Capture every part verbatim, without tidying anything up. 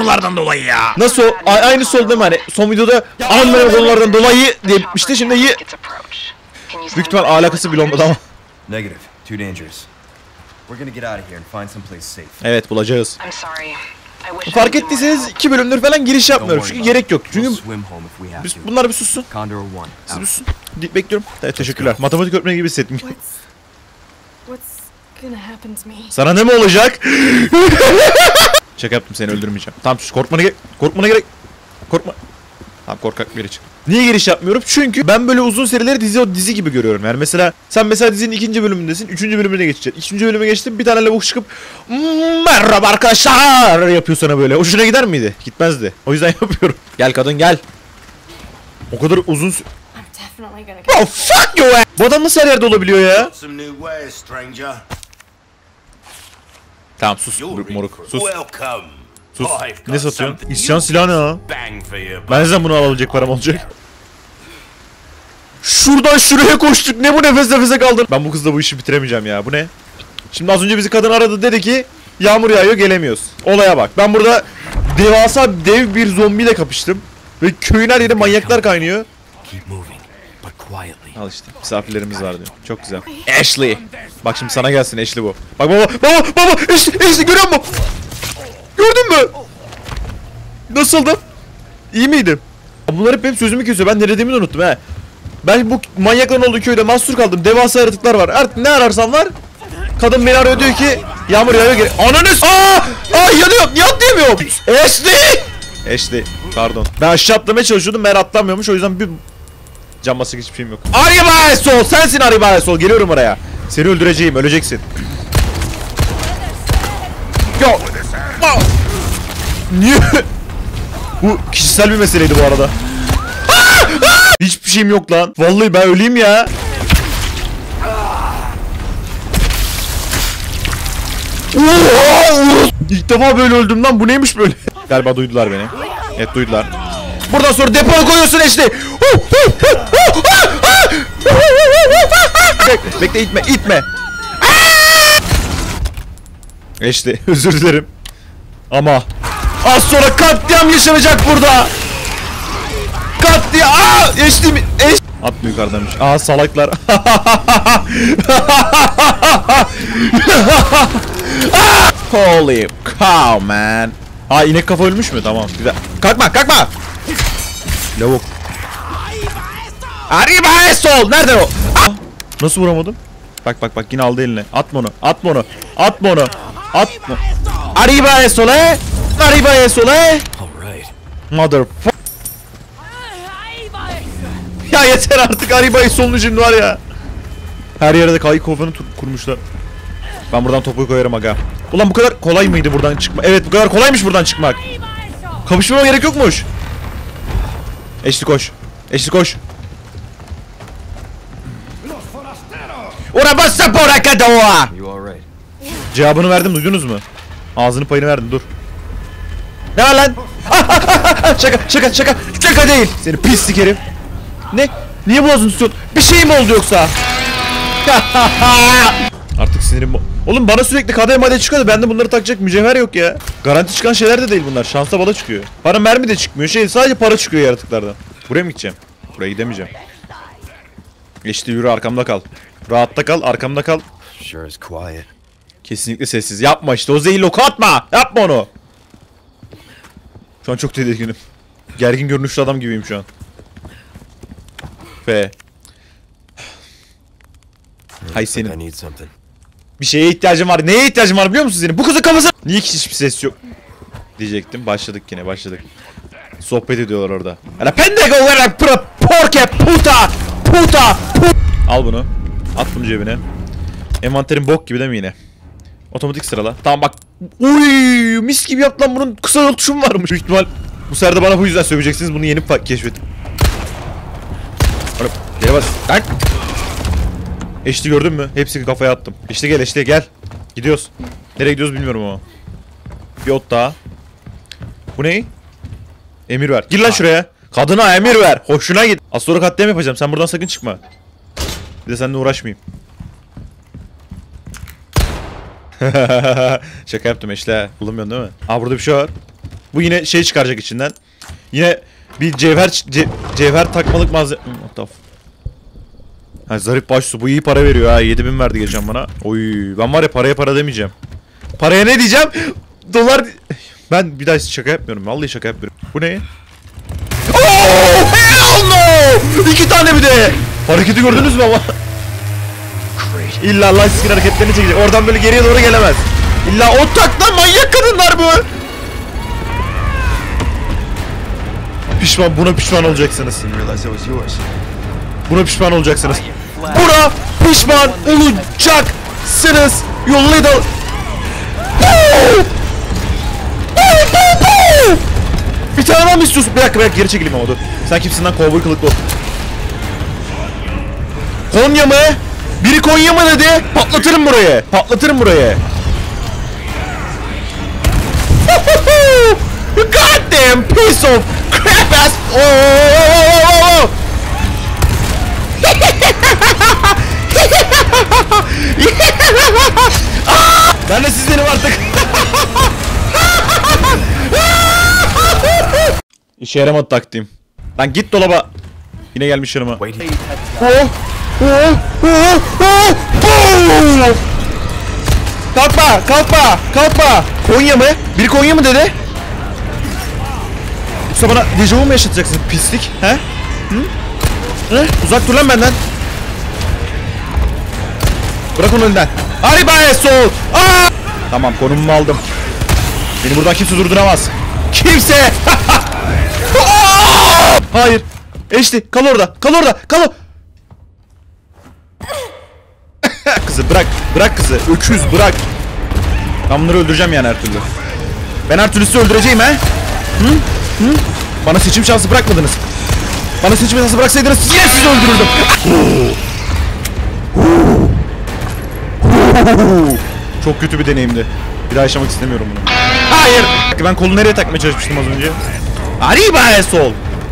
konulardan dolayı ya. Nasıl o? A aynı sol değil mi hani? Son videoda anlamayan konulardan dolayı diye bitmişti, şimdi iyi. Büyük ihtimal alakası bile olmadı ama. Negative. Too dangerous. We're gonna get out of here and find someplace safe. Evet, bulacağız. Fark ettiyseniz iki bölümdür falan giriş yapmıyorum çünkü gerek yok. Çünkü biz, bunlar bir sussun. Siz bir sussun. Bekliyorum. Evet, teşekkürler. Matematik öğretmeni gibi hissettim. Sana ne mi olacak? Şaka yaptım, seni öldürmeyeceğim. Tamam, korkmana gerek. Korkmana gerek. Korkma. Tamam, korkak biri çık. Niye giriş yapmıyorum? Çünkü ben böyle uzun serileri dizi o dizi gibi görüyorum. Yani mesela sen mesela dizinin ikinci bölümündesin, üçüncü bölümüne geçeceksin. İkinci bölüme geçtin, bir tane lavuk çıkıp merhaba arkadaşlar yapıyor sana böyle. Hoşuna gider miydi? Gitmezdi. O yüzden yapıyorum. Gel kadın gel. O kadar uzun sü... Oh fuck you! Bu adam nasıl her yerde olabiliyor ya? Tamam sus moruk, sus. Sus. Ne satıyorsun? İsyan silahı ne ha? Ben neden bunu alabilecek param olacak? Şuradan şuraya koştuk. Ne bu, nefes nefese kaldım. Ben bu kızla bu işi bitiremeyeceğim ya. Bu ne? Şimdi az önce bizi kadın aradı, dedi ki yağmur yağıyor, gelemiyoruz. Olaya bak. Ben burada devasa dev bir zombiyle kapıştım. Ve köyün her yeri manyaklar kaynıyor. Al işte, misafirlerimiz var diyor. Çok güzel. Ashley. Bak şimdi sana gelsin Ashley bu. Bak baba baba baba Ashley, Ashley görüyor musun? Gördün mü? Nasıldı? İyi miydi? Bunlar hep benim sözümü kesiyor. Ben ne dediğimi unuttum he. Ben bu manyakların olduğu köyde mahsur kaldım. Devasa yaratıklar var. Artık ne ararsan var. Kadın beni arıyor, diyor ki yağmur yağıyor, gel. Ananı s***. Aaa! Aa, yanıyorum. Niye atlayamıyorum? Ashley! Ashley. Pardon. Ben aşağı atlamaya çalışıyordum. Ben atlamıyormuş. O yüzden bir cam basık hiçbir şeyim yok. Arriba Sol! Sensin Arriba Sol. Geliyorum oraya. Seni öldüreceğim. Öleceksin. Yo. Niye? Bu kişisel bir meseleydi bu arada. Hiçbir şeyim yok lan. Vallahi ben öleyim ya. İlk defa böyle öldüm lan. Bu neymiş böyle? Galiba duydular beni. Evet, duydular. Buradan sonra depoya koyuyorsun Ashley. Bekle, bekle, itme, itme. Ashley, özür dilerim. Ama az sonra katliam yaşanacak burada. Katliam. Aa, Ashley mi? Ashley. Atma yukarıdanmış. Aa, salaklar. Holy cow man. Aa, inek kafa ölmüş mü? Tamam, güzel. Kalkma, kalkma. Lavuk. Arriba Sol. Nerede o? Aa, nasıl vuramadım? Bak bak bak, yine aldı eline. Atma onu. Atma onu. Atma onu. Atma. Arriba Sol. Arriba Sol. Motherfucker. Ya yeter artık, Arriba Sol'un şimdi var ya. Her yerde kayık kovanı kurmuşlar. Ben buradan topuyu koyarım aga. Ulan bu kadar kolay mıydı buradan çıkmak? Evet, bu kadar kolaymış buradan çıkmak. Kapışmama gerek yokmuş. Ashley koş. Ashley koş. Ora bassa por acá. Cevabını verdim, duydunuz mu? Ağzını payını verdim, dur. Ne var lan? Şaka şaka şaka. Şaka değil. Seni pislik herif. Ne? Niye boğazını tutuyorsun? Bir şey mi oldu yoksa? Artık sinirim bu. Oğlum bana sürekli kadeh madde çıkıyordu. Bende bunları takacak mücevher yok ya. Garanti çıkan şeyler de değil bunlar. Şansa bala çıkıyor. Para mermi de çıkmıyor. Şey, sadece para çıkıyor yaratıklardan. Buraya mı gideceğim? Buraya gidemeyeceğim. Geçti, yürü, arkamda kal. Rahatta kal, arkamda kal. Kesinlikle sessiz. Yapma işte, o zehirli oku atma. Yapma onu. Şu an çok tedirginim. Gergin görünüşlü adam gibiyim şu an. F. Hay senin. Bir şeye ihtiyacım var. Neye ihtiyacım var biliyor musun senin? Bu kızın kafası. Niye hiçbir ses yok? Diyecektim. Başladık yine, başladık. Sohbet ediyorlar orada. Ala pendejo vera porke puta puta. Al bunu. At bunu cebine. Envanterin bok gibi değil mi yine? Otomatik sırala. Tamam bak. Uy, mis gibi yaptı lan, bunun kısa yol tuşu mu varmış? Büyük ihtimal bu sefer de bana bu yüzden söveceksiniz. Bunu yeni keşfettim. Oğlum geri bas. Lan. Eşli gördün mü? Hepsini kafaya attım. İşte gel, işte gel. Gidiyoruz. Nereye gidiyoruz bilmiyorum ama. Bir ot daha. Bu ne? Emir ver. Gir lan şuraya. Kadına emir ver. Hoşuna git. Az sonra katliam yapacağım. Sen buradan sakın çıkma. Bir de seninle uğraşmayayım. Şaka yaptım işte. Bulamıyorsun değil mi? Aa, burada bir şey var. Bu yine şey çıkaracak içinden. Yine bir cevher ce, cevher takmalık malzeme. What the f- Ha, zarif başsu, bu iyi para veriyor ha. yedi bin verdi geçen bana. Oy, ben var ya paraya para demeyeceğim. Paraya ne diyeceğim? Dolar. Ben bir daha şaka yapmıyorum. Vallahi şaka yapmıyorum. Bu ne? Oh hell no! İki tane bir de. Hareketi gördünüz mü ama? İlla light skin hareketlerini çekecek. Oradan böyle geriye doğru gelemez. İlla o takla, manyak kadınlar bu. Pişman, buna pişman olacaksınız. Buna pişman olacaksınız. Buna pişman olacaksınız. You little. Bir tane daha mı istiyorsun? Bir dakika, bir dakika, geri çekileyim ama dur. Sen kimsin lan, kovboy kılıklı? Konya mı? Biri Konya mı dedi? Patlatırım burayı. Patlatırım burayı. God damn piece of crap ass. Oh, oh, oh, oh. Ben de sizdenim artık. İşe yaramadı taktiğim. Lan git dolaba. Yine gelmiş yanıma. Oh, oh, oh, oh, oh. Kalkma, kalkma, kalkma. Konya mı? Biri Konya mı dedi? Yoksa bana dejavu mu yaşatacaksın pislik? He? Hı? He? Uzak dur lan benden. Bırak onu elinden. Arriba sol. Aa! Tamam, konumumu aldım. Beni buradan kimse durduramaz. Kimse. Hayır. Eşti, kal orada. Kal orada. Kal o. Kızı bırak. Bırak kızı. Öküz bırak. Ben bunları öldüreceğim yani her türlü. Ben her türlü sizi öldüreceğim he. Hı? Hı? Bana seçim şansı bırakmadınız. Bana seçim şansı bıraksaydınız yine sizi öldürürdüm. Çok kötü bir deneyimdi. Bir daha yaşamak istemiyorum bunu. Hayır. Ben kolu nereye takmaya çalışmıştım az önce? Arriba sol.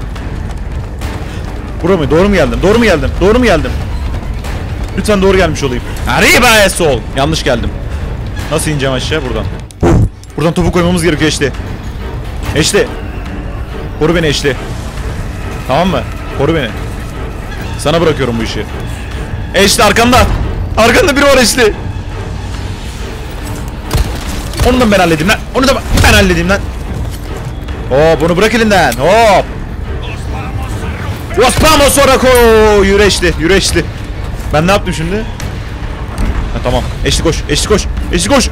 Buraya mı? Doğru mu geldim? Doğru mu geldim? Doğru mu geldim? Lütfen doğru gelmiş olayım. Arriba sol. Yanlış geldim. Nasıl ineceğim aşağı? Buradan. Buradan topu koymamız gerekiyor Eşli. Eşli. Koru beni Eşli. Tamam mı? Koru beni. Sana bırakıyorum bu işi. Eşli arkanda. Arkanda biri var Eşli. Onu da ben halledeyim lan. Onu da ben halledeyim lan. Hop, bunu bırak elinden. Hop. Los vamos orako. Yürü Eşli. Yürü Eşli. Ben ne yaptım şimdi? Ha, tamam. Eşli koş. Eşli koş. Eşli koş.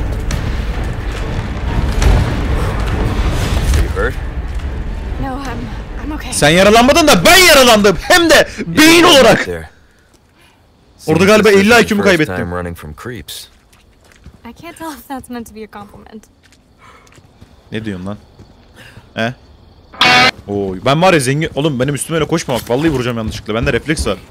No, I'm, I'm okay. Sen yaralanmadın da ben yaralandım. Hem de beyin olarak. Orada galiba elli I Q'mu kaybettim. I can't tell if that's meant to be a compliment. Ne diyorsun lan? He? Oy, ben var ya zengin... Oğlum benim üstüme öyle koşmamak. Vallahi vuracağım yanlışlıkla. Bende refleks var.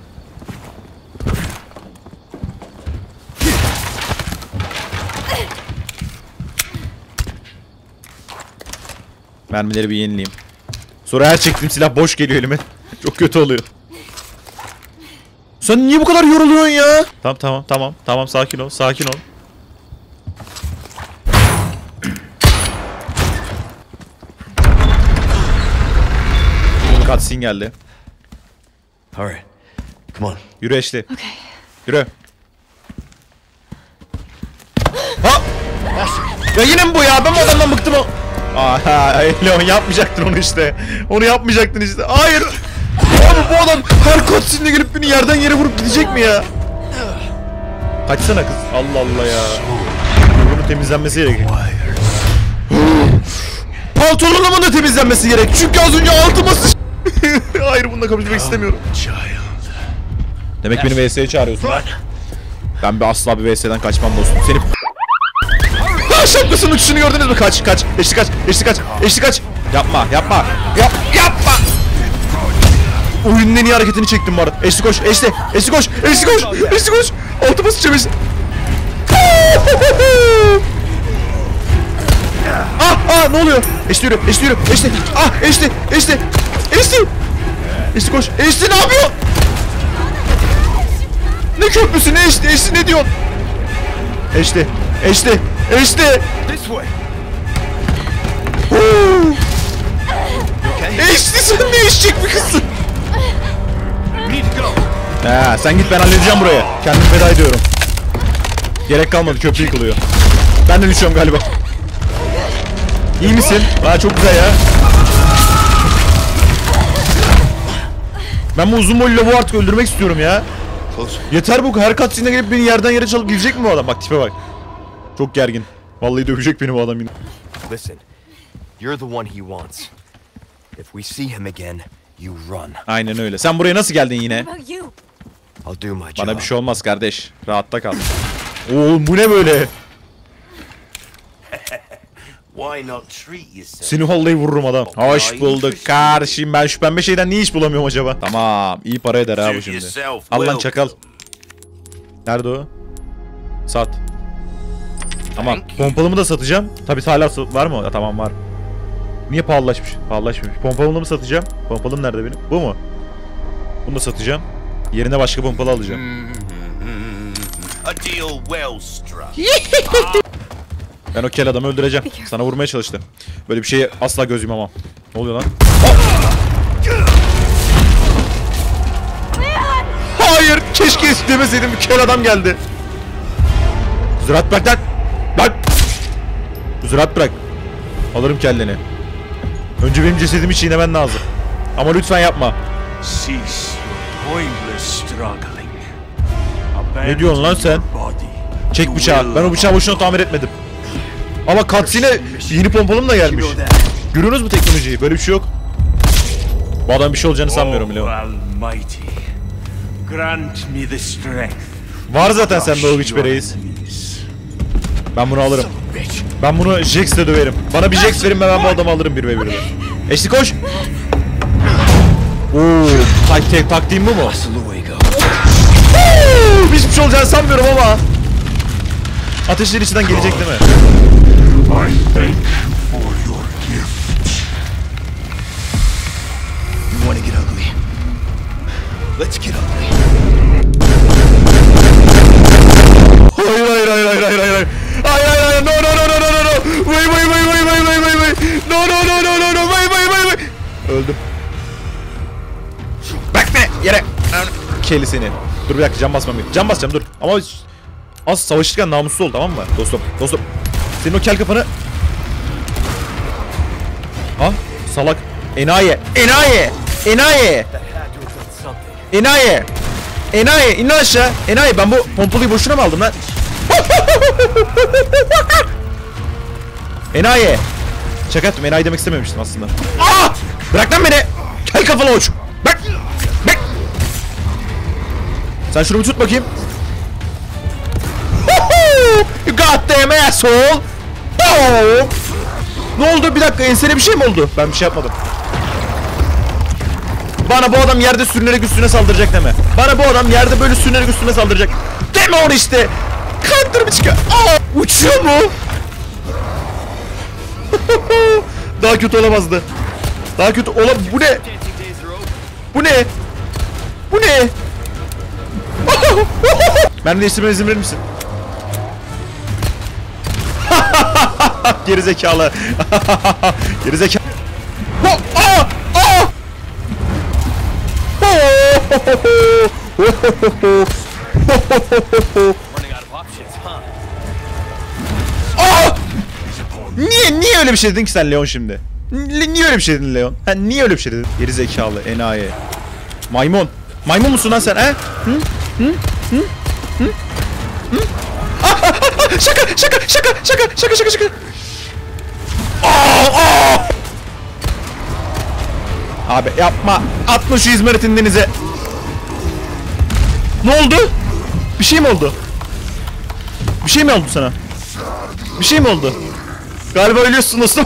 Mermileri bir yenileyim. Sonra her çektiğim silah boş geliyor elime. Çok kötü oluyor. Sen niye bu kadar yoruluyorsun ya? Tamam tamam tamam. Tamam, sakin ol. Sakin ol. Cutscene geldi. Alright. Come on. Yürü Eşli. Okay. Yürü. Ha! Ya yine mi bu ya? Ben bu adamdan bıktım o. Aha, Leon yapmayacaktın onu işte. Onu yapmayacaktın işte. Hayır. Abi bu adam her cutscene'de gelip beni yerden yere vurup gidecek mi ya? Kaçsana kız. Allah Allah ya. Bunun temizlenmesi gerek. Pantolonumun da temizlenmesi gerek. Çünkü az önce altıma sıç... Hayır, bununla kapışmak istemiyorum. Demek beni V S'ye çağırıyorsun. Ben bir asla bir V S'den kaçmam dostum. Seni... Ha, şapkasının uçuşunu gördünüz mü? Kaç kaç. Eşli kaç. Eşli kaç. Eşli kaç. Yapma yapma. Yap yapma. Oyunun en iyi hareketini çektim bu arada. Eşli koş. Eşli. Eşli koş. Eşli koş. Eşli koş. Altıma sıçacağım Eşli. Ah ah, ne oluyor? Eşli yürü. Eşli yürü. Eşli. Ah Eşli. Eşli. Eşli. Eşli koş. Eşli ne yapıyor? Ne köprüsü, ne Eşli? Eşli ne diyorsun? Eşli. Eşli. Eşli. This way. eşek bir kızsın. He, sen git ben halledeceğim burayı. Kendimi feda ediyorum. Gerek kalmadı, köprü yıkılıyor. Ben de düşüyorum galiba. İyi misin? Aa, çok güzel ya. Ben bu uzun boylu lavuğu artık öldürmek istiyorum ya. Yeter bu, her cutscene'e gelip beni yerden yere çalıp gidecek mi bu adam? Bak tipe bak. Çok gergin. Vallahi dövecek beni bu adam yine. Listen, you're the one he wants. If we see him again, you run. Aynen öyle. Sen buraya nasıl geldin yine? What about you? I'll do my job. Bana bir şey olmaz kardeş. Rahatta kal. Oğlum bu ne böyle? Why not treat yourself? Seni vallahi vururum adam. Hoş bulduk kardeşim. Ben şu pembe şeyden niye iş bulamıyorum acaba? Tamam. İyi para eder ha bu şimdi. Al lan çakal. Nerede o? Sat. Tamam. Pompalımı da satacağım. Tabii hala var mı? Ya, tamam var. Niye pahalılaşmış? Pahalılaşmış. Pompalımı mı satacağım? Pompalım nerede benim? Bu mu? Bunu da satacağım. Yerine başka pompalı alacağım. A deal well struck. Ben o kel adamı öldüreceğim. Sana vurmaya çalıştı. Böyle bir şeye asla göz yumamam. Ne oluyor lan? Hayır! Keşke istemeseydim. Bir kel adam geldi. Zırat bırak lan! Lan! Zırat bırak. Alırım kelleni. Önce benim cesedimi çiğnemen lazım. Ama lütfen yapma. Cease your pointless struggling. Ne diyorsun lan sen? Çek bıçağı. Ben o bıçağı boşuna tamir etmedim. Ama cutscene'e yeni pompalım da gelmiş. Görüyorsunuz mu teknolojiyi? Böyle bir şey yok. Bu adam bir şey olacağını sanmıyorum bile. Almighty, grant me the strength. Var zaten sende o güç be reis. Ben bunu alırım. Ben bunu Jax'le döverim. Bana bir Jax verin, ben bu adamı alırım bir ve birde. Eşli koş. Ooo, tak tek taktiğim bu mu? Hiçbir şey olacağını sanmıyorum ama. Ateşler içinden gelecek değil mi? I thank you for your gift. You want to get ugly? Let's get ugly. Hayır hayır hayır hayır hayır hayır. Hayır hayır hayır. No no no no no no no. Wait wait wait wait wait wait wait wait. No no no no no no. Wait wait wait wait. Öldüm. Bak be yere. Keli seni. Dur bir dakika, cam basmam gerekiyor. Cam basacağım dur. Ama az savaşırken namussuz ol, tamam mı? Dostum dostum. Senin o kel kafanı. Ha? Salak. Enayi. Enayi. Enayi. Enayi. Enayi. İn lan aşağı. Enayi, ben bu pompalıyı boşuna mı aldım lan? Enayi. Şaka ettim. Enayi demek istememiştim aslında. Aa! Bırak lan beni. Kel kafalı uç. Bak. Bak. Sen şunu bir tut bakayım. You goddamn asshole. Oh. Ne oldu? Bir dakika, ensene bir şey mi oldu? Ben bir şey yapmadım. Bana bu adam yerde sürünerek üstüne saldıracak deme. Bana bu adam yerde böyle sürünerek üstüne saldıracak deme onu işte. Kalktır bir çıkıyor. Aa, uçuyor mu? Daha kötü olamazdı. Daha kötü ola... Bu ne? Bu ne? Bu ne? Ben değiştirmeme izin verir misin? Geri zekalı. Geri zekalı. Aa! Aa! Aa! Niye niye öyle bir şey dedin ki sen Leon şimdi? Niye öyle bir şey dedin Leon? Ha, niye öyle bir şey dedin? Geri zekalı, enayi. Maymun. Maymun musun lan sen he? Hı? Hı? Hı? Hı? Hı? Ah, ah, ah, şaka şaka şaka şaka şaka şaka şaka. Aa, aa! Abi yapma. Atma şu izmaritin denize. Ne oldu? Bir şey mi oldu? Bir şey mi oldu sana? Bir şey mi oldu? Galiba ölüyorsun dostum.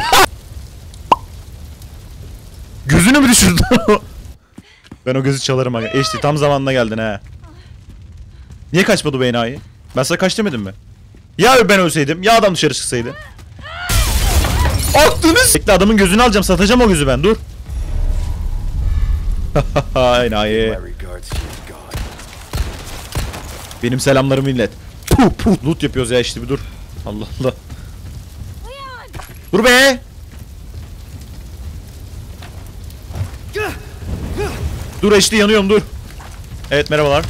Gözünü mü düşürdün? Ben o gözü çalarım aga. Eşti tam zamanında geldin ha. Niye kaçmadı bu enayi? Ben sana kaç demedim mi? Ya ben ölseydim, ya adam dışarı çıksaydı. Attınız. Bekle, adamın gözünü alacağım, satacağım o gözü ben, dur. Enayi. Benim selamlarımı millet. Puh puh. Loot yapıyoruz ya işte, bir dur. Allah Allah. Dur be. Dur Eşli, yanıyorum dur. Evet merhabalar.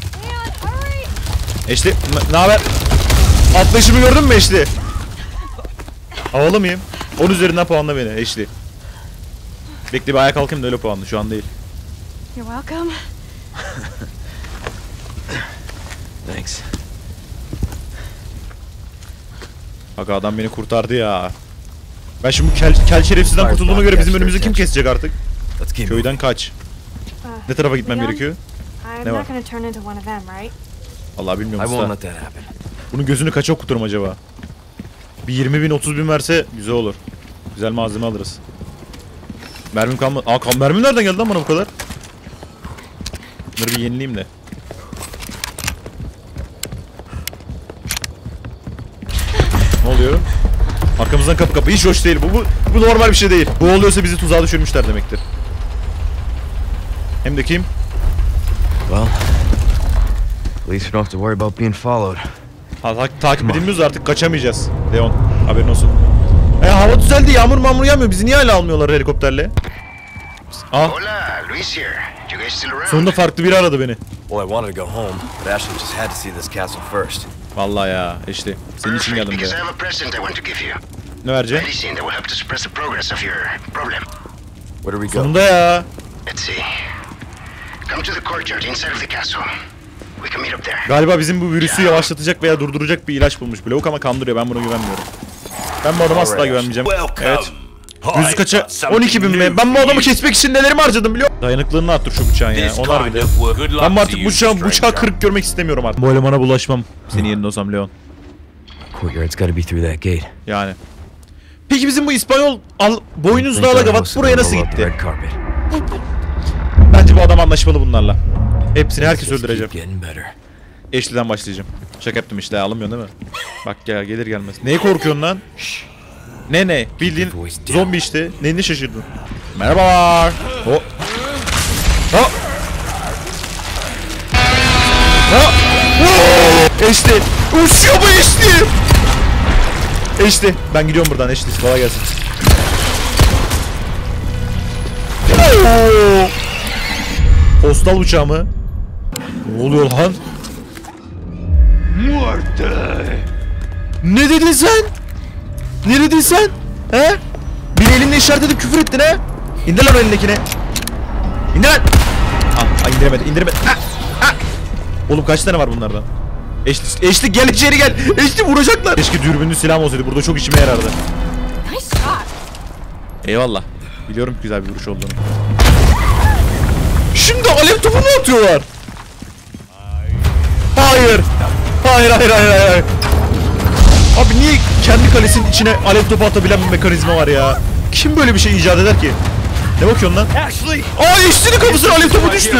Eşli ne haber? Atlayışımı gördün mü Eşli? Havalı mıyım? on üzerinden puanla beni Eşli. Bekle bir ayağa kalkayım da öyle puanlı, şu an değil. You're welcome. Thanks. Bak adam beni kurtardı ya. Ben şimdi bu kel, kel şerefsizden kurtulduğuma göre bizim önümüzü kim kesecek artık? Köyden kaç. Ne tarafa gitmem gerekiyor? I'm not gonna turn into one of them, right? Vallahi bilmiyorum I won't usta. let that happen. Bunun gözünü kaça okuturum acaba? Bir yirmi bin otuz bin verse güzel olur. Güzel malzeme alırız. Mermim kalmadı. Aa kan mermim nereden geldi lan bana bu kadar? Bunları bir yenileyim de. Ne oluyor? Arkamızdan kapı kapı. Hiç hoş değil bu. Bu, bu normal bir şey değil. Bu oluyorsa bizi tuzağa düşürmüşler demektir. Hem de kim? Well, at least we don't have to worry about being followed. Ha, ta takip edilmiyoruz artık, kaçamayacağız. Leon, haberin olsun. E hava düzeldi, yağmur mamur yağmıyor. Bizi niye hala almıyorlar helikopterle? Ah. Hola, Luis here. You guys still around? Sonunda farklı biri aradı beni. Well, I wanted to go home, but Ashley just had to see this castle first. Vallahi ya, işte. Senin için Perfect, geldim because I be. have a present I want to give you. Ne vereceğim? Medicine that will help to suppress the progress of your problem. Where do we go? Sonunda ya. Let's see. Come to the courtyard inside of the castle. We can meet up there. Galiba bizim bu virüsü yavaşlatacak veya durduracak bir ilaç bulmuş bu lavuk ama kandırıyor. Ben buna güvenmiyorum. Ben bu adama asla güvenmeyeceğim. Evet. Yüzü kaça? on iki bin mi? Ben bu adamı kesmek için nelerimi harcadım biliyor musun? Dayanıklılığını arttır şu bıçağın ya. Onlar bile. Ben bu artık bıçağı, bıçağı kırık görmek istemiyorum artık. Bu elemana bulaşmam. Senin yerinde olsam Leon. Courtyard's gotta be through that gate. Yani. Peki bizim bu İspanyol al, boynuzlu alagavat buraya nasıl gitti? Bence bu adam anlaşmalı bunlarla. Hepsini herkes öldüreceğim. Ashley'den başlayacağım. Şaka yaptım işte, alınmıyorsun değil mi? Bak ya, gelir gelmez. Neye korkuyorsun lan? Ne ne? Bildiğin zombi işte. Neyini şaşırdın? Merhabalar. Ho. Ho. Ha. Ashley. Uçuyor bu Ashley. Ashley. Ben gidiyorum buradan Ashley. Kolay gelsin. Oo. Postal uçağı mı? Ne oluyor lan? Muerte. Ne dedin sen? Ne dedin sen? He? Bir elinle işaret edip küfür ettin he? İndir lan o elindekini. İndir lan. Ah, indiremedi, indiremedi. Ah, ah. Oğlum kaç tane var bunlardan? Eşli, Eşli gel içeri gel. Eşli vuracaklar. Keşke dürbünlü silahım olsaydı. Burada çok işime yarardı. Nice shot. Eyvallah. Biliyorum ki güzel bir vuruş olduğunu. Şimdi alev topu mu atıyorlar? Hayır. Hayır hayır hayır hayır. Abi niye kendi kalesinin içine alev topu atabilen bir mekanizma var ya? Kim böyle bir şey icat eder ki? Ne bakıyorsun lan? Ashley! Aa Eşli'nin kafasına alev topu düştü.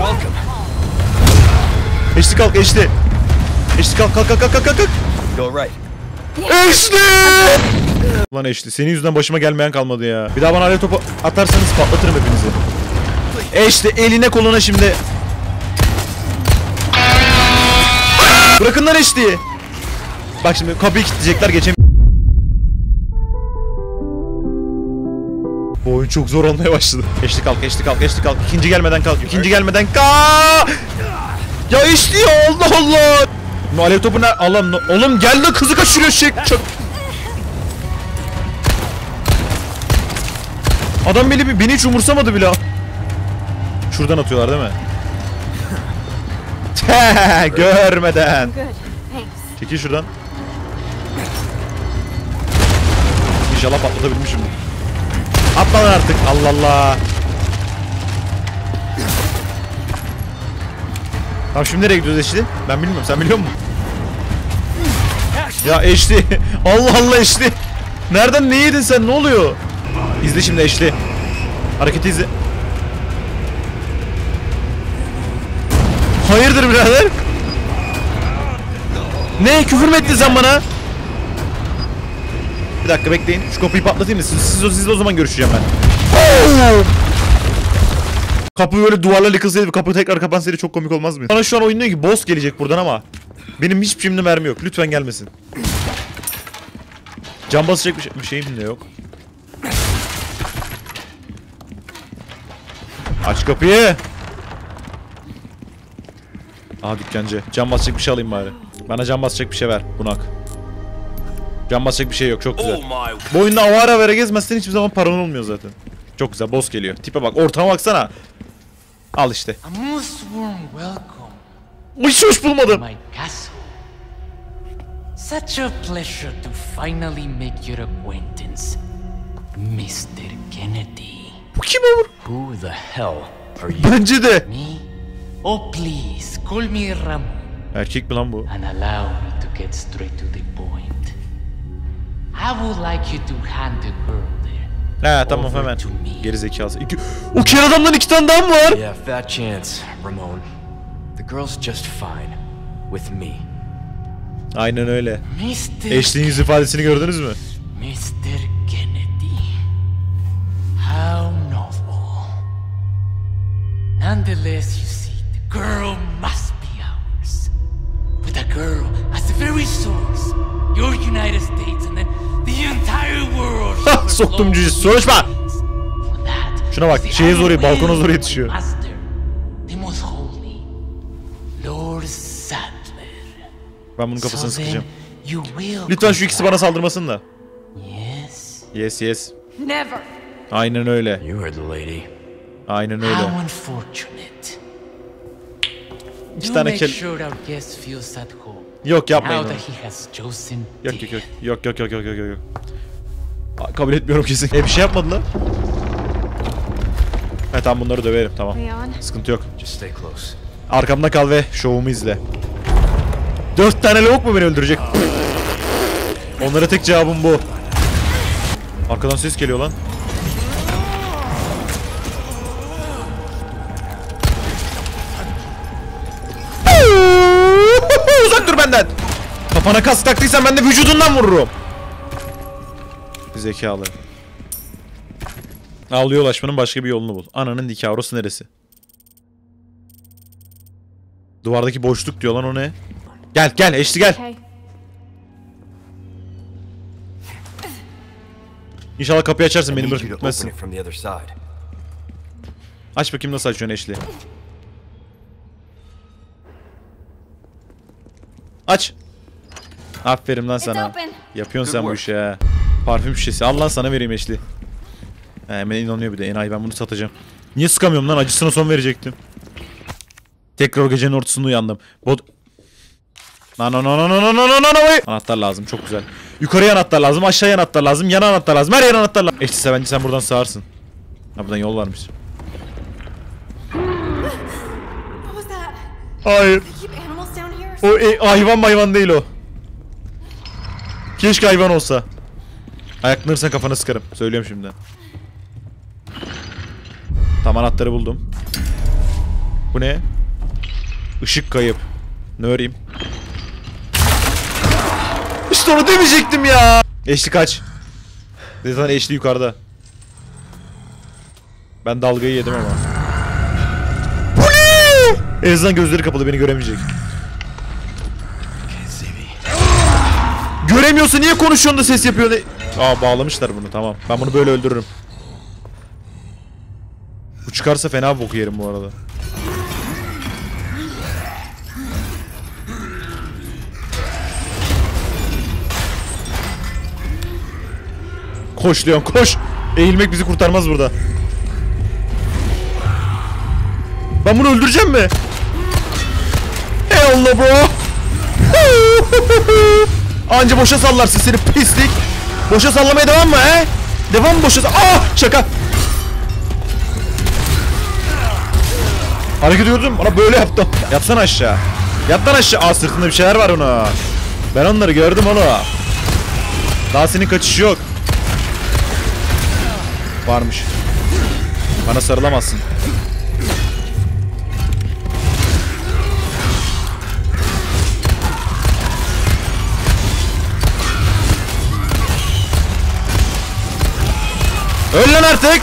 Eşli kalk Eşli. Eşli kalk kalk kalk kalk kalk kalk. Go right. Eşli! Ulan Eşli, senin yüzünden başıma gelmeyen kalmadı ya. Bir daha bana alev topu atarsanız patlatırım hepinizi. Eşli eline koluna şimdi. Bırakın lan Eşli'yi. Bak şimdi kapıyı kilitleyecekler, geçem. Bu oyun çok zor olmaya başladı. Eşli kalk, Eşli kalk, Eşli kalk. İkinci gelmeden kalk, ikinci gelmeden kalk. Ya Eşli ya, Allah Allah. Bu alev topu ne? Allah'ım no. Oğlum gel de kızı kaçırıyor şey. Çok... Adam beni, beni hiç umursamadı bile. Şuradan atıyorlar değil mi? Görmeden. Good. Thanks. Çekil şuradan. İnşallah patlatabilmişim. Atla lan artık. Allah Allah. Tamam şimdi nereye gidiyoruz Eşli? Ben bilmiyorum. Sen biliyor musun? Ya Eşli. Allah Allah Eşli. Nereden ne yedin sen? Ne oluyor? İzle şimdi Eşli. Hareketi izle. Hayırdır birader? Ne? Küfür mü ettin sen bana? Bir dakika bekleyin. Şu kapıyı patlatayım da siz, siz, sizle o zaman görüşeceğim ben. Kapı böyle duvarlarla yıkılsaydı, kapı tekrar kapansaydı çok komik olmaz mı? Bana şu an oyun diyor ki boss gelecek buradan ama benim hiçbir şeyimde mermi yok. Lütfen gelmesin. Can basacak bir, şey, bir şeyim de yok. Aç kapıyı. Aha dükkancı. Can basacak bir şey alayım bari. Bana can basacak bir şey ver bunak. Can basacak bir şey yok, çok güzel. All my Bu oyunda avara vere gezmezsen hiçbir zaman paran olmuyor zaten. Çok güzel, boss geliyor. Tipe bak, ortama baksana. Al işte. A most warm welcome Hiç hoş to bulmadım. my castle. Such a pleasure to finally make your acquaintance, mister Kennedy. Bu kim olur? Who the hell are you? Bence de. Me? Oh, please, call me Ramon Erkek mi lan bu? and allow me to get straight to the point. I would like you to hand the girl there. He tamam over hemen. to me. Geri zekası. İki... O ker adamdan iki tane daha mı var? Yeah, fat chance, Ramon. The girl's just fine. With me. Aynen öyle. mister Ashley'in yüz ifadesini gördünüz mü? mister Kennedy. How novel. Nonetheless, you see, the girl must be ours. With a girl as the very source, your United States and then the entire world. Hah, soktum cücesi, soruşma! For that, Şuna bak, the şeye zor, Iron balkona zor Will yetişiyor. Master, the most holy, Lord Sadler. Ben bunun kafasını So then, sıkacağım. you will Lütfen şu ikisi bana saldırmasın da. Yes. Yes yes. Never. Aynen öyle. You heard the lady. Aynen öyle. How unfortunate. İki Do tane make kel... sure our guest feels at home. Yok yapmayın Now onu. that he has chosen Yok yok yok. death. Yok yok yok yok yok yok. Aa, kabul etmiyorum kesin. E bir şey yapmadılar. He tamam, bunları döverim, tamam. Leon. Sıkıntı yok. Just stay close. Arkamda kal ve şovumu izle. Dört tane lavuk mu beni öldürecek? Onlara tek cevabım bu. Arkadan ses geliyor lan. Uzak dur benden. Kafana kask taktıysan ben de vücudundan vururum. Zekalı. Avluya ulaşmanın başka bir yolunu bul. Ananın nikahı, orası neresi? Duvardaki boşluk diyor lan, o ne? Gel gel eşli gel. Okay. İnşallah kapıyı açarsın, I beni need bırakıp you to open gitmezsin. it from the other side. Aç bakayım nasıl açıyorsun eşli. Aç. Aferin lan sana. open. Yapıyorsun Good sen bu work. işi ha. Parfüm şişesi. Al lan sana vereyim eşli. He, hemen inanıyor bir de. Enayi, ben bunu satacağım. Niye sıkamıyorum lan? Acısına son verecektim. Tekrar o gecenin ortasında uyandım. Bot... No no no no no no no no no. Anahtar lazım, çok güzel. Yukarıya anahtar lazım, aşağıya anahtar lazım, yana anahtar lazım, her yere anahtar lazım. Eşli, bence sen buradan sağarsın. Ha, buradan yol varmış. What was that? Hayır. Keep animals down here. O e, hayvan hayvan değil o. Keşke hayvan olsa. Ayaklanırsan kafana sıkarım. Söylüyorum şimdi. Tam anahtarı buldum. Bu ne? Işık kayıp. Ne öreyim? İşte onu demeyecektim ya. Eşli kaç. Zaten eşli yukarıda. Ben dalgayı yedim ama. Bu ne? En azından gözleri kapalı, beni göremeyecek. Göremiyorsa niye konuşuyorsun da ses yapıyor ne? Aa, bağlamışlar bunu, tamam. Ben bunu böyle öldürürüm. Bu çıkarsa fena boku yerim bu arada. Koş Leon, koş. Eğilmek bizi kurtarmaz burada. Ben bunu öldüreceğim mi? Eyvallah bro. Anca boşa sallarsın seni pislik. Boşa sallamaya devam mı he? Devam mı boşa sall... Ah! Şaka. Hareket ediyordum, bana böyle yaptım. Yatsana aşağı. Yat lan aşağı. Aa, sırtında bir şeyler var ona. Ben onları gördüm onu. Daha senin kaçışı yok. Varmış. Bana sarılamazsın. Öl lan artık.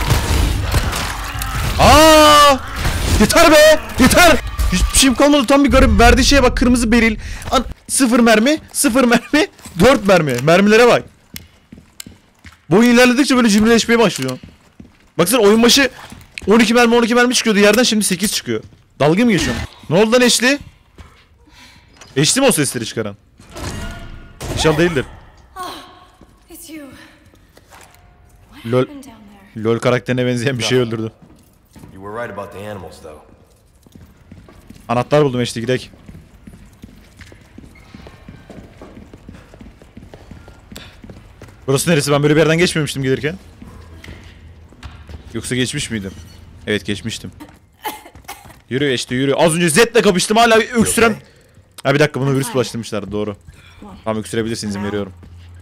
Aa! Yeter be! Yeter! Hiçbir şeyim kalmadı, tam bir garip. Verdiği şeye bak, kırmızı beril. An sıfır mermi, sıfır mermi, dört mermi. Mermilere bak. Bu oyun ilerledikçe böyle cimrileşmeye başlıyor. Baksana, oyun başı on iki mermi on iki mermi çıkıyordu yerden, şimdi sekiz çıkıyor. Dalga mı geçiyorsun? Ne oldu lan eşli? Eşli mi o sesleri çıkaran? İnşallah değildir. It's you. What Lol. happened down there? LoL karakterine benzeyen bir şey öldürdüm. You were right about the animals, though. Anahtar buldum işte, gidelim. Burası neresi? Ben böyle bir yerden geçmemiştim gelirken. Yoksa geçmiş miydim? Evet, geçmiştim. Yürü işte, yürü. Az önce Zed'le kapıştım, hala öksürem. Ha bir dakika, bunu virüs bulaştırmışlar, doğru. Tamam, öksürebilirsin, izin veriyorum.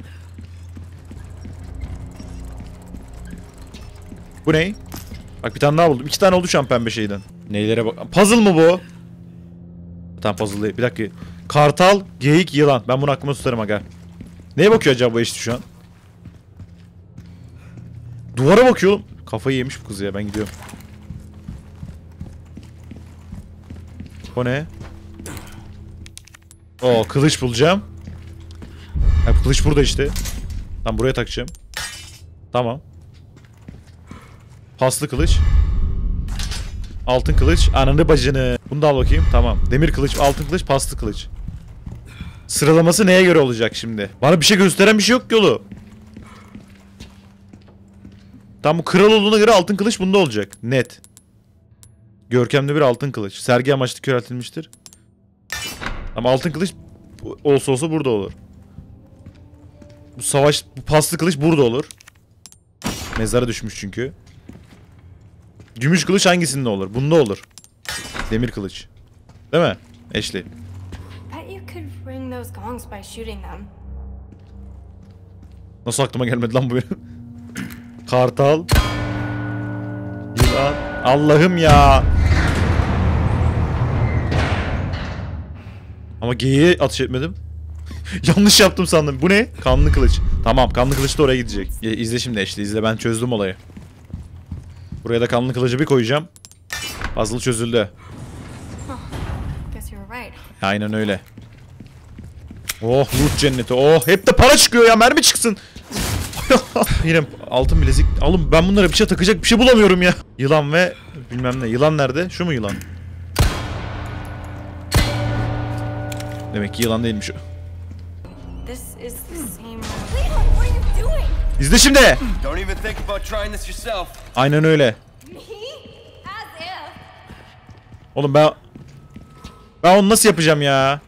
Bu ne? Bak bir tane daha buldum. İki tane oldu şu an pembe şeyden. Neylere bak. Puzzle mı bu? Tamam, puzzle değil. Bir dakika. Kartal, geyik, yılan. Ben bunu aklıma tutarım aga. Neye bakıyor acaba bu işte şu an? Duvara bakıyorum. Kafayı yemiş bu kız ya, ben gidiyorum. O ne? Oo, kılıç bulacağım. Ha, kılıç burada işte. Tamam, buraya takacağım. Tamam. Paslı kılıç. Altın kılıç. Ananı bacını. Bunu da al bakayım. Tamam. Demir kılıç, altın kılıç, paslı kılıç. Sıralaması neye göre olacak şimdi? Bana bir şey gösteren bir şey yok ki oğlum. Tam bu kral olduğuna göre altın kılıç bunda olacak. Net. Görkemli bir altın kılıç. Sergi amaçlı köreltilmiştir. Ama altın kılıç olsa olsa burada olur. Bu savaş, bu paslı kılıç burada olur. Mezara düşmüş çünkü. Gümüş kılıç hangisinde olur? Bunda olur. Demir kılıç. Değil mi? Ashley. Bet you could ring those gongs by shooting them. Nasıl aklıma gelmedi lan bu benim? Kartal. Yılan. Allah'ım ya. Ama geyiğe atış etmedim. Yanlış yaptım sandım. Bu ne? Kanlı kılıç. Tamam, kanlı kılıç da oraya gidecek. Ya, izle şimdi işte, izle, ben çözdüm olayı. Buraya da kanlı kılıcı bir koyacağım. Puzzle çözüldü. Guess you were right. Aynen öyle. Oh, loot cenneti. Oh, hep de para çıkıyor ya, mermi çıksın. Yine altın bilezik. Oğlum ben bunlara bir şey takacak bir şey bulamıyorum ya. Yılan ve bilmem ne. Yılan nerede? Şu mu yılan? Demek ki yılan değilmiş o. This is the same. Leon, what are you doing? İzle şimdi. Don't even think about trying this yourself. Aynen öyle. Me? As if. Oğlum ben... Ben onu nasıl yapacağım ya?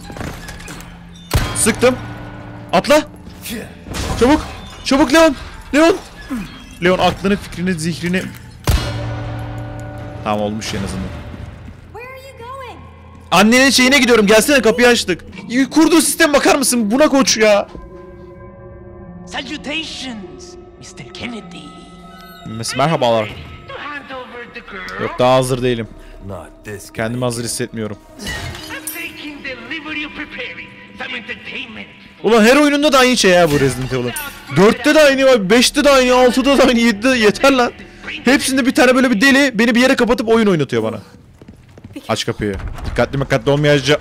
Sıktım. Atla. Çabuk. Çabuk Leon. Leon. Leon aklını, fikrini, zihrini... Tamam, olmuş en azından. Where are you going? Annenin şeyine gidiyorum. Gelsene, kapıyı açtık. Kurduğu sistem bakar mısın? Buna koç ya. Salutations, mister Kennedy. Mes merhabalar. To hand over the girl. Yok, daha hazır değilim. Not this guy. Kendimi hazır hissetmiyorum. I'm taking the liberty of preparing some entertainment. Ulan her oyununda da aynı şey ya bu Resident Evil'ın. dörtte de aynı var, beşte de aynı, altıda da aynı, yedide de yeter lan. Hepsinde bir tane böyle bir deli beni bir yere kapatıp oyun oynatıyor bana. Aç kapıyı. Dikkatli dikkatli olmayacak.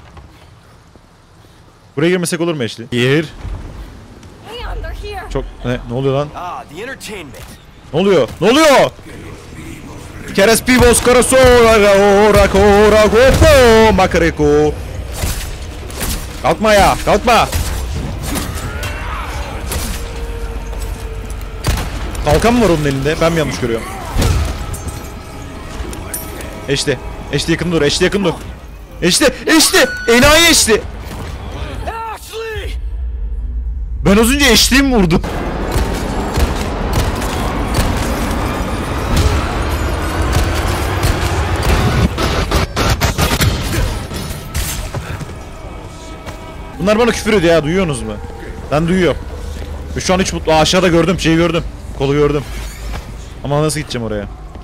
Buraya girmesek olur mu Ashley? Gir. Leon, they're here. Çok ne, ne oluyor lan? Ah, the entertainment. Ne oluyor? Ne oluyor? Keres pivos karasora ora ora gopo makareko. Kalkma ya, kalkma. Kalkan mı var onun elinde? Ben mi yanlış görüyorum? Eşli. Eşli yakın dur. Eşli yakın dur. Eşli. Eşli. Enayi eşli. Ashley! Ben az önce eşliği mi vurdum? Bunlar bana küfür ediyor ya, duyuyorsunuz mu? Ben duyuyorum. Ve şu an hiç mutlu. Aa, aşağıda gördüm, şeyi gördüm. Kolu gördüm. Ama nasıl gideceğim oraya?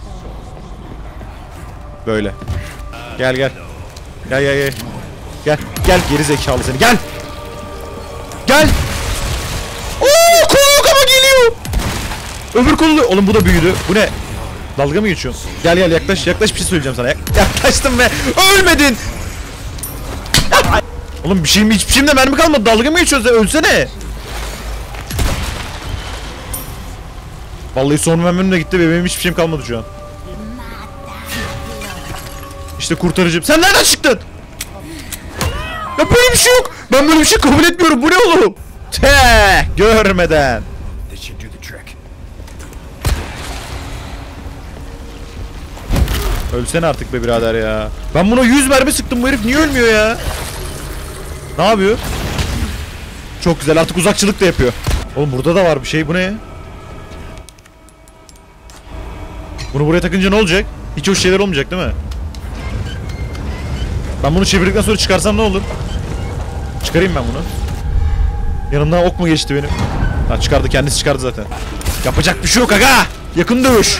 Böyle. Gel gel. Gel gel gel. Gel gel geri zekalı seni. Gel. Gel. Oo, kolu ama geliyor. Öbür kolu. Oğlum bu da büyüdü. Bu ne? Dalga mı geçiyorsun? Gel gel yaklaş yaklaş, bir şey söyleyeceğim sana. Yaklaştım ve ölmedin. Oğlum bir şeyim, hiçbir şeyimde mermi kalmadı. Dalga mı geçiyorsun sen? Ölsene. Vallahi son mermim de gitti ve benim hiçbir şeyim kalmadı şu an. İşte kurtarıcım. Sen nereden çıktın? Ya böyle bir şey yok. Ben böyle bir şey kabul etmiyorum. Bu ne oğlum? Te görmeden. This should do the trick. Ölsene artık be birader ya. Ben buna yüz mermi sıktım, bu herif niye ölmüyor ya? Ne yapıyor? Çok güzel, artık uzakçılık da yapıyor. Oğlum burada da var bir şey, bu ne? Bunu buraya takınca ne olacak? Hiç hoş şeyler olmayacak değil mi? Ben bunu çevirdikten sonra çıkarsam ne olur? Çıkarayım ben bunu. Yanımdan ok mu geçti benim? Ha çıkardı, kendisi çıkardı zaten. Yapacak bir şey yok aga! Yakın dövüş!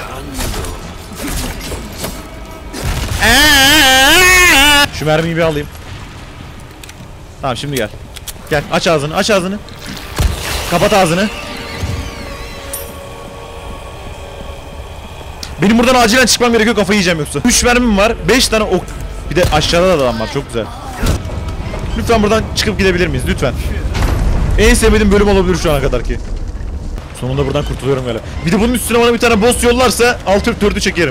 Şu mermiyi bir alayım. Tamam şimdi gel. Gel aç ağzını, aç ağzını. Kapat ağzını. Benim buradan acilen çıkmam gerekiyor, kafayı yiyeceğim yoksa. üç mermim var, beş tane ok. Bir de aşağıda da adam var, çok güzel. Lütfen buradan çıkıp gidebilir miyiz lütfen? En sevmediğim bölüm olabilir şu ana kadar ki. Sonunda buradan kurtuluyorum galiba. Bir de bunun üstüne bana bir tane boss yollarsa alt F dördü çekerim.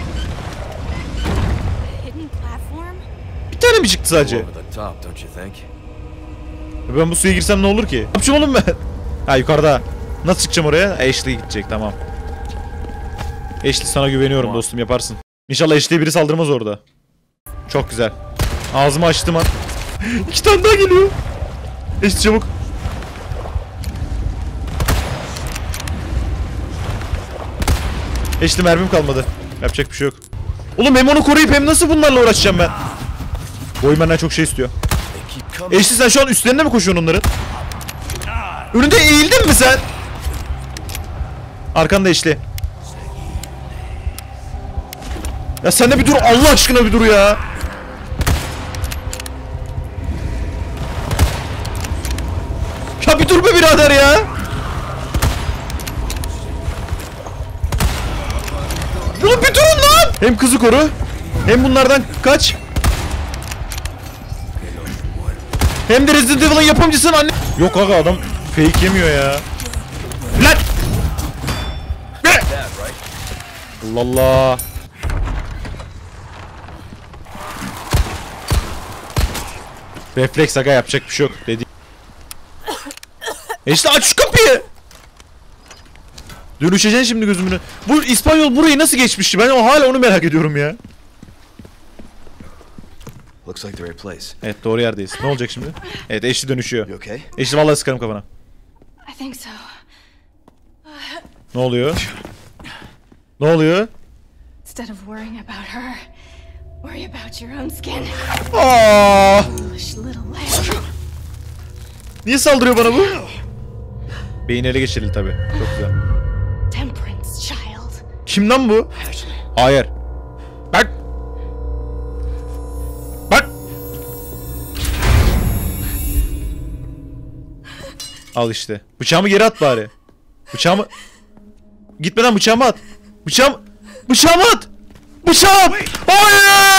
Hidden platform? Bir tane mi çıktı sadece? Over the top, don't you think? Ben bu suya girsem ne olur ki? Ne yapacağım oğlum ben? Ha yukarıda. Nasıl çıkacağım oraya? Ashley gidecek, tamam. Ashley sana güveniyorum dostum, yaparsın. İnşallah Ashley'e biri saldırmaz orada. Çok güzel. Ağzımı açtım an. İki tane daha geliyor. Ashley çabuk. Ashley mermim kalmadı. Yapacak bir şey yok. Oğlum hem onu koruyup hem nasıl bunlarla uğraşacağım ben? Boy benden çok şey istiyor. Ashley sen şu an üstlerine mi koşuyorsun onların? Önünde eğildin mi sen? Arkanda Ashley. Ya sen de bir dur, Allah aşkına bir dur ya. Ya bir dur be birader ya. Oğlum bir durun lan. Hem kızı koru, hem bunlardan kaç. Hem de Resident Evil'ın yapımcısının anne... Yok aga, adam fake yemiyor ya. Lan! Ne? Allah Allah. Refleks aga, yapacak bir şey yok dedi. E işte aç şu kapıyı. Dönüşeceksin şimdi gözümünü. Bu İspanyol burayı nasıl geçmişti? Ben o hala onu merak ediyorum ya. Looks like the right place. Evet doğru yerdeyiz. Ne olacak şimdi? Evet Ashley dönüşüyor. You okay? Ashley vallahi sıkarım kafana. I think so. Ne oluyor? Ne oluyor? Instead of worrying about her, worry about your own skin. Aa! Foolish little lamb. Niye saldırıyor bana bu? Beyin ele geçirildi tabi. Çok güzel. Temperance child. Kim lan bu? Hayır. Bak. Bak. Al işte. Bıçağımı geri at bari. Bıçağımı... Gitmeden bıçağımı at. Bıçağım... Bıçağımı at. Bıçağım. Hayır.